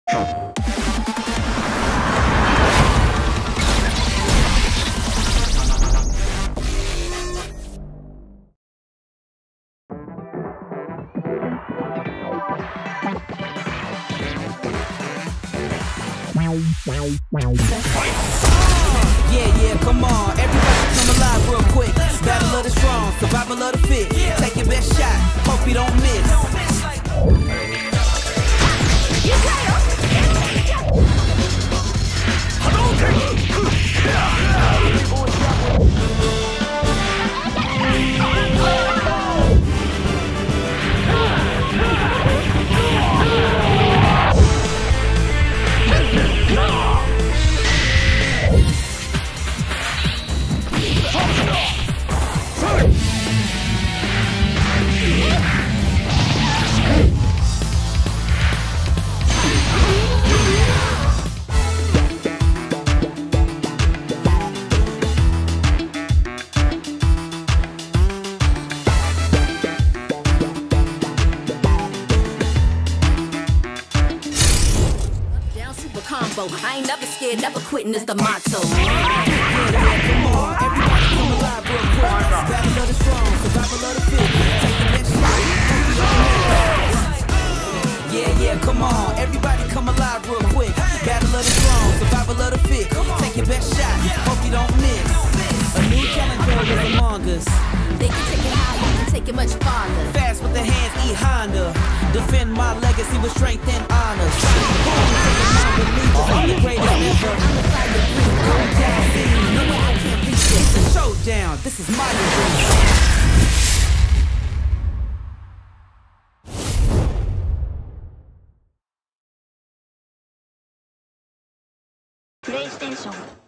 Yeah, come on, everybody come alive real quick. Battle of the strong, survival of the fit. Take your best shot, hope you don't miss. I ain't never scared, never quitting is the motto. Come on, everybody come alive real quick. Battle of the strong, survival of the fit. Take the next shot. Yeah, come on, everybody come alive real quick. Battle of the strong, survival of the fit. Take your best shot, hope you don't miss. A new challenger is among us. They can take it high, you can take it much farther. Fast with the hands, eat Honda. Defend my legacy with strength and honor. I'm the greatest ever. I'm the fire breathe. Come down, see. No one can reach this. It's a showdown. This is my dream. PlayStation